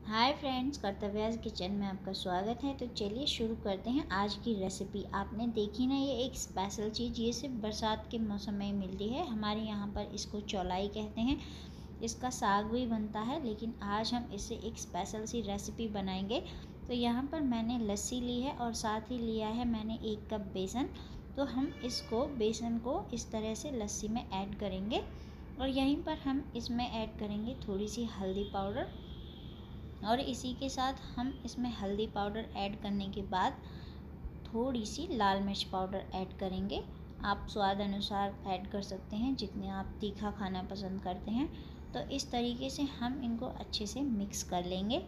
Hi friends, कर्तव्याज kitchen में आपका स्वागत है। तो चलिए शुरू करते हैं आज की रेसिपी। आपने देखी ना, ये एक स्पेशल चीज़, ये सिर्फ बरसात के मौसम में ही मिलती है। हमारे यहाँ पर इसको चौलाई कहते हैं। इसका साग भी बनता है, लेकिन आज हम इससे एक स्पेशल सी रेसिपी बनाएंगे। तो यहाँ पर मैंने लस्सी ली है और साथ ही लिया है मैंने 1 कप बेसन। तो हम इसको बेसन को इस तरह से लस्सी में ऐड करेंगे और यहीं पर हम इसमें ऐड करेंगे थोड़ी सी हल्दी पाउडर। और इसी के साथ हम इसमें हल्दी पाउडर ऐड करने के बाद थोड़ी सी लाल मिर्च पाउडर ऐड करेंगे। आप स्वाद अनुसार ऐड कर सकते हैं, जितने आप तीखा खाना पसंद करते हैं। तो इस तरीके से हम इनको अच्छे से मिक्स कर लेंगे।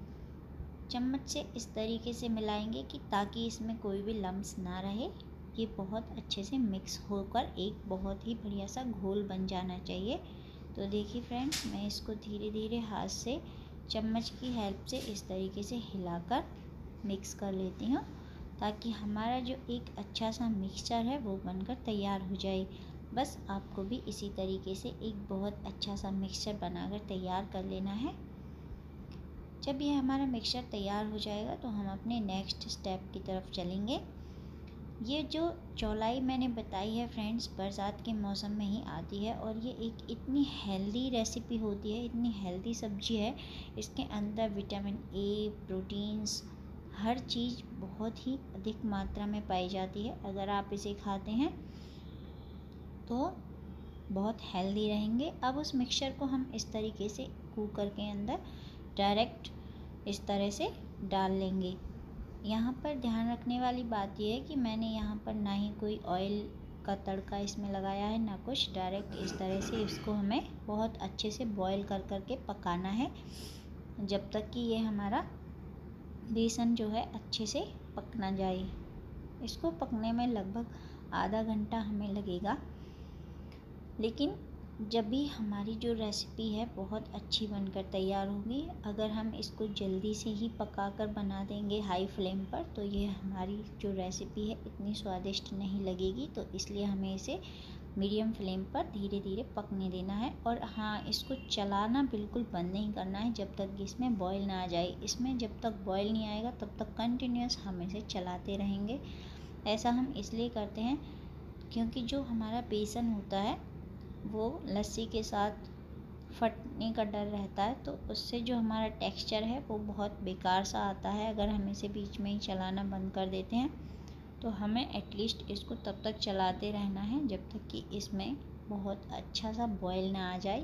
चम्मच से इस तरीके से मिलाएंगे कि ताकि इसमें कोई भी लम्स ना रहे। ये बहुत अच्छे से मिक्स होकर एक बहुत ही बढ़िया सा घोल बन जाना चाहिए। तो देखिए फ्रेंड्स, मैं इसको धीरे धीरे हाथ से चम्मच की हेल्प से इस तरीके से हिलाकर मिक्स कर लेती हूँ, ताकि हमारा जो एक अच्छा सा मिक्सचर है वो बनकर तैयार हो जाए। बस आपको भी इसी तरीके से एक बहुत अच्छा सा मिक्सचर बनाकर तैयार कर लेना है। जब ये हमारा मिक्सचर तैयार हो जाएगा तो हम अपने नेक्स्ट स्टेप की तरफ चलेंगे। ये जो चौलाई मैंने बताई है फ्रेंड्स, बरसात के मौसम में ही आती है और ये एक इतनी हेल्दी रेसिपी होती है, इतनी हेल्दी सब्जी है। इसके अंदर विटामिन ए, प्रोटीन्स, हर चीज़ बहुत ही अधिक मात्रा में पाई जाती है। अगर आप इसे खाते हैं तो बहुत हेल्दी रहेंगे। अब उस मिक्सचर को हम इस तरीके से कुकर के अंदर डायरेक्ट इस तरह से डाल लेंगे। यहाँ पर ध्यान रखने वाली बात यह है कि मैंने यहाँ पर ना ही कोई ऑयल का तड़का इसमें लगाया है, ना कुछ। डायरेक्ट इस तरह से इसको हमें बहुत अच्छे से बॉईल कर के पकाना है, जब तक कि ये हमारा बेसन जो है अच्छे से पक ना जाए। इसको पकने में लगभग आधा घंटा हमें लगेगा। लेकिन जब भी हमारी जो रेसिपी है बहुत अच्छी बनकर तैयार होगी, अगर हम इसको जल्दी से ही पकाकर बना देंगे हाई फ्लेम पर, तो ये हमारी जो रेसिपी है इतनी स्वादिष्ट नहीं लगेगी। तो इसलिए हमें इसे मीडियम फ्लेम पर धीरे धीरे पकने देना है। और हाँ, इसको चलाना बिल्कुल बंद नहीं करना है जब तक इसमें बॉयल ना आ जाए। इसमें जब तक बॉयल नहीं आएगा तब तक कंटिन्यूस हम इसे चलाते रहेंगे। ऐसा हम इसलिए करते हैं क्योंकि जो हमारा बेसन होता है वो लस्सी के साथ फटने का डर रहता है, तो उससे जो हमारा टेक्सचर है वो बहुत बेकार सा आता है। अगर हम इसे बीच में ही चलाना बंद कर देते हैं तो हमें एटलीस्ट इसको तब तक चलाते रहना है जब तक कि इसमें बहुत अच्छा सा बॉयल ना आ जाए।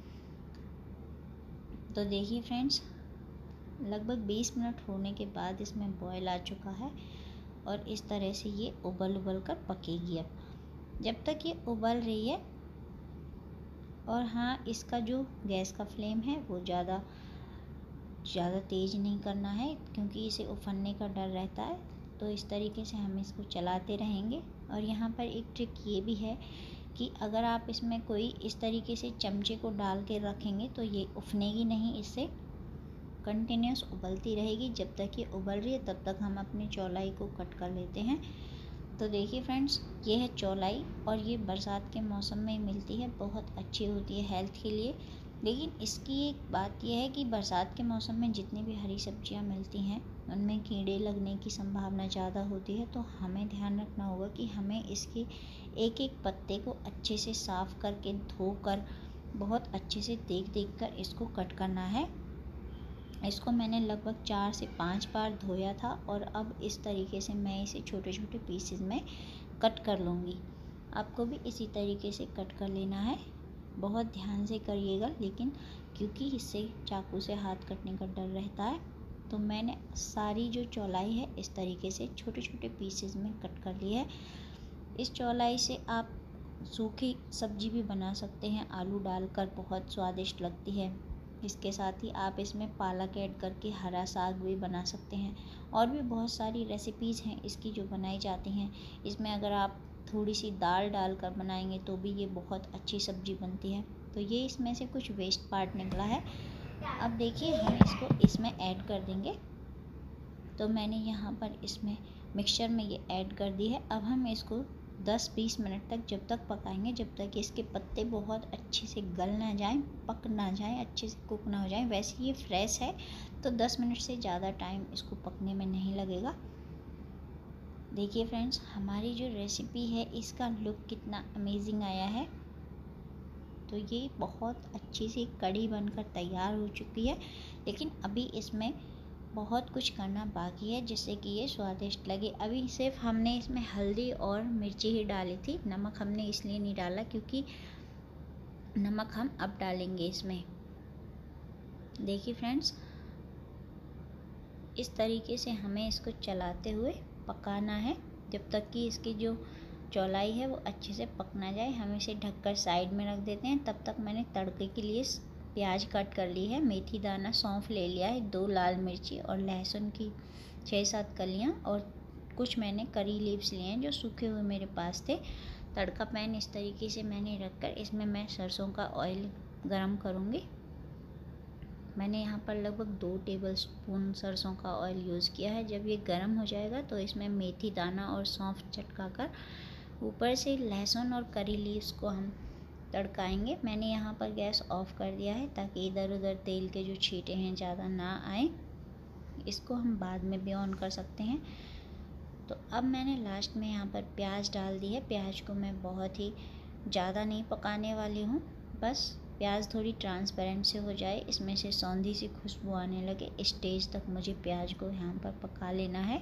तो देखिए फ्रेंड्स, लगभग 20 मिनट होने के बाद इसमें बॉयल आ चुका है और इस तरह से ये उबल कर पकेगी। अब जब तक ये उबल रही है, और हाँ, इसका जो गैस का फ्लेम है वो ज़्यादा तेज़ नहीं करना है, क्योंकि इसे उफनने का डर रहता है। तो इस तरीके से हम इसको चलाते रहेंगे। और यहाँ पर एक ट्रिक ये भी है कि अगर आप इसमें कोई इस तरीके से चमचे को डाल के रखेंगे तो ये उफनेगी नहीं, इससे कंटिन्यूस उबलती रहेगी। जब तक ये उबल रही है तब तक हम अपनी चौलाई को कट कर लेते हैं। तो देखिए फ्रेंड्स, ये है चौलाई और ये बरसात के मौसम में मिलती है, बहुत अच्छी होती है हेल्थ के लिए। लेकिन इसकी एक बात यह है कि बरसात के मौसम में जितनी भी हरी सब्जियां मिलती हैं उनमें कीड़े लगने की संभावना ज़्यादा होती है। तो हमें ध्यान रखना होगा कि हमें इसके एक एक पत्ते को अच्छे से साफ़ करके धोकर बहुत अच्छे से देख कर इसको कट करना है। इसको मैंने लगभग 4 से 5 बार धोया था और अब इस तरीके से मैं इसे छोटे छोटे पीसेस में कट कर लूँगी। आपको भी इसी तरीके से कट कर लेना है, बहुत ध्यान से करिएगा। लेकिन क्योंकि इससे चाकू से हाथ कटने का डर रहता है, तो मैंने सारी जो चौलाई है इस तरीके से छोटे छोटे पीसेस में कट कर ली है। इस चौलाई से आप सूखी सब्जी भी बना सकते हैं, आलू डालकर बहुत स्वादिष्ट लगती है। इसके साथ ही आप इसमें पालक ऐड करके हरा साग भी बना सकते हैं। और भी बहुत सारी रेसिपीज़ हैं इसकी जो बनाई जाती हैं। इसमें अगर आप थोड़ी सी दाल डालकर बनाएंगे तो भी ये बहुत अच्छी सब्जी बनती है। तो ये इसमें से कुछ वेस्ट पार्ट निकला है। अब देखिए, हम इसको इसमें ऐड कर देंगे। तो मैंने यहाँ पर इसमें मिक्सचर में ये ऐड कर दी है। अब हम इसको 10-20 मिनट तक जब तक पकाएंगे, जब तक इसके पत्ते बहुत अच्छे से गल ना जाएं, पक ना जाएं, अच्छे से कुक ना हो जाएं। वैसे ये फ्रेश है तो 10 मिनट से ज़्यादा टाइम इसको पकने में नहीं लगेगा। देखिए फ्रेंड्स, हमारी जो रेसिपी है इसका लुक कितना अमेजिंग आया है। तो ये बहुत अच्छी सी कढ़ी बनकर तैयार हो चुकी है, लेकिन अभी इसमें बहुत कुछ करना बाकी है जिससे कि ये स्वादिष्ट लगे। अभी सिर्फ हमने इसमें हल्दी और मिर्ची ही डाली थी, नमक हमने इसलिए नहीं डाला क्योंकि नमक हम अब डालेंगे इसमें। देखिए फ्रेंड्स, इस तरीके से हमें इसको चलाते हुए पकाना है जब तक कि इसकी जो चौलाई है वो अच्छे से पक ना जाए। हम इसे ढककर साइड में रख देते हैं। तब तक मैंने तड़के के लिए प्याज कट कर ली है, मेथी दाना, सौंफ ले लिया है, 2 लाल मिर्ची और लहसुन की 6-7 कलियां, और कुछ मैंने करी लीव्स लिए हैं जो सूखे हुए मेरे पास थे। तड़का पैन इस तरीके से मैंने रखकर इसमें मैं सरसों का ऑयल गरम करूँगी। मैंने यहाँ पर लगभग 2 टेबलस्पून सरसों का ऑयल यूज़ किया है। जब ये गर्म हो जाएगा तो इसमें मेथी दाना और सौंफ चटका कर ऊपर से लहसुन और करी लीव्स को हम तड़काएंगे। मैंने यहाँ पर गैस ऑफ कर दिया है ताकि इधर उधर तेल के जो छींटे हैं ज़्यादा ना आए। इसको हम बाद में भी ऑन कर सकते हैं। तो अब मैंने लास्ट में यहाँ पर प्याज डाल दी है। प्याज को मैं बहुत ही ज़्यादा नहीं पकाने वाली हूँ, बस प्याज थोड़ी ट्रांसपेरेंट से हो जाए, इसमें से सौंधी सी खुशबू आने लगे, इस स्टेज तक मुझे प्याज को यहाँ पर पका लेना है।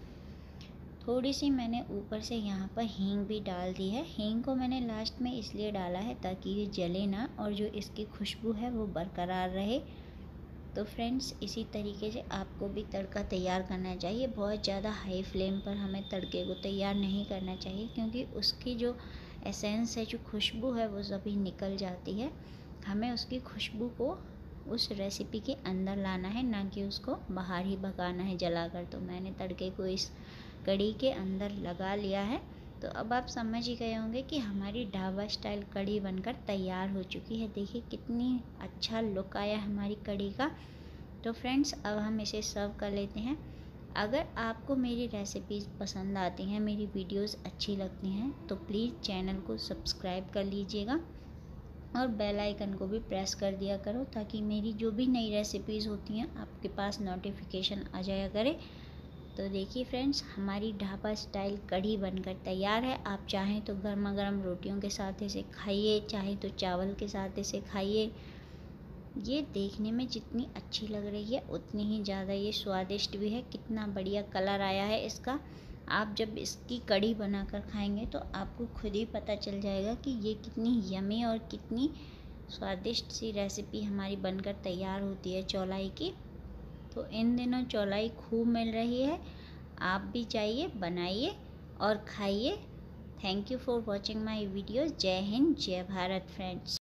थोड़ी सी मैंने ऊपर से यहाँ पर हींग भी डाल दी है। हींग को मैंने लास्ट में इसलिए डाला है ताकि ये जले ना और जो इसकी खुशबू है वो बरकरार रहे। तो फ्रेंड्स, इसी तरीके से आपको भी तड़का तैयार करना चाहिए। बहुत ज़्यादा हाई फ्लेम पर हमें तड़के को तैयार नहीं करना चाहिए क्योंकि उसकी जो एसेंस है, जो खुशबू है, वो सभी निकल जाती है। हमें उसकी खुशबू को उस रेसिपी के अंदर लाना है, ना कि उसको बाहर ही भगाना है जलाकर। तो मैंने तड़के को इस कढ़ी के अंदर लगा लिया है। तो अब आप समझ ही गए होंगे कि हमारी ढाबा स्टाइल कढ़ी बनकर तैयार हो चुकी है। देखिए कितनी अच्छा लुक आया हमारी कढ़ी का। तो फ्रेंड्स, अब हम इसे सर्व कर लेते हैं। अगर आपको मेरी रेसिपीज़ पसंद आती हैं, मेरी वीडियोस अच्छी लगती हैं, तो प्लीज़ चैनल को सब्सक्राइब कर लीजिएगा और बेल आइकन को भी प्रेस कर दिया करो ताकि मेरी जो भी नई रेसिपीज़ होती हैं आपके पास नोटिफिकेशन आ जाया करे। तो देखिए फ्रेंड्स, हमारी ढाबा स्टाइल कढ़ी बनकर तैयार है। आप चाहें तो गर्मा गर्म रोटियों के साथ इसे खाइए, चाहे तो चावल के साथ इसे खाइए। ये देखने में जितनी अच्छी लग रही है उतनी ही ज़्यादा ये स्वादिष्ट भी है। कितना बढ़िया कलर आया है इसका। आप जब इसकी कढ़ी बनाकर खाएंगे तो आपको खुद ही पता चल जाएगा कि ये कितनी यमी और कितनी स्वादिष्ट सी रेसिपी हमारी बनकर तैयार होती है चौलाई की। तो इन दिनों चौलाई खूब मिल रही है, आप भी जाइए, बनाइए और खाइए। Thank you for watching my videos. जय हिंद, जय भारत फ्रेंड्स।